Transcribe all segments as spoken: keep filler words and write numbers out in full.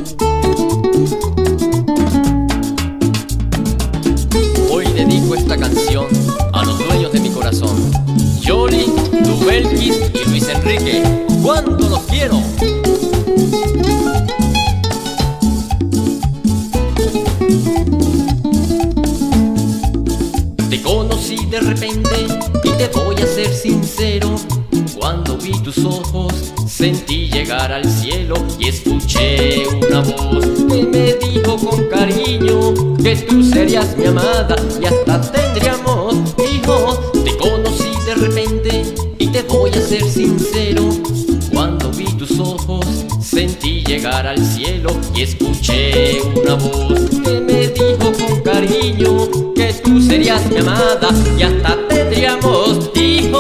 Hoy dedico esta canción a los dueños de mi corazón, Yoli, Dubelkis y Luis Enrique. ¡Cuánto los quiero! Te conocí de repente y te voy a ser sincero. Cuando vi tus ojos sentí llegar al cielo y escuché una voz que me dijo con cariño que tú serías mi amada y hasta tendríamos hijos. Te conocí de repente y te voy a ser sincero. Cuando vi tus ojos sentí llegar al cielo y escuché una voz que me dijo con cariño que tú serías mi amada y hasta tendríamos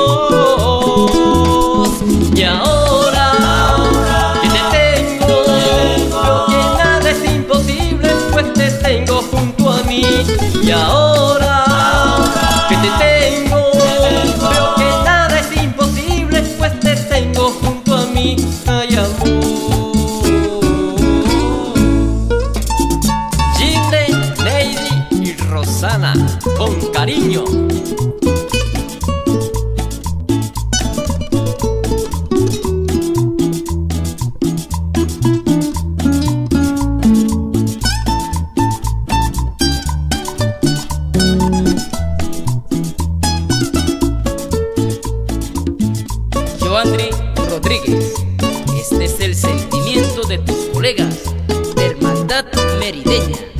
hijos. Y ahora, ahora que te tengo, veo que nada es imposible, pues te tengo junto a mí. Y ahora, ahora que te tengo, veo que nada es imposible, pues te tengo junto a mí. Ay, amor. Gilde, Lady y Rosana, con cariño. André Rodríguez, este es el sentimiento de tus colegas de Hermandad Merideña.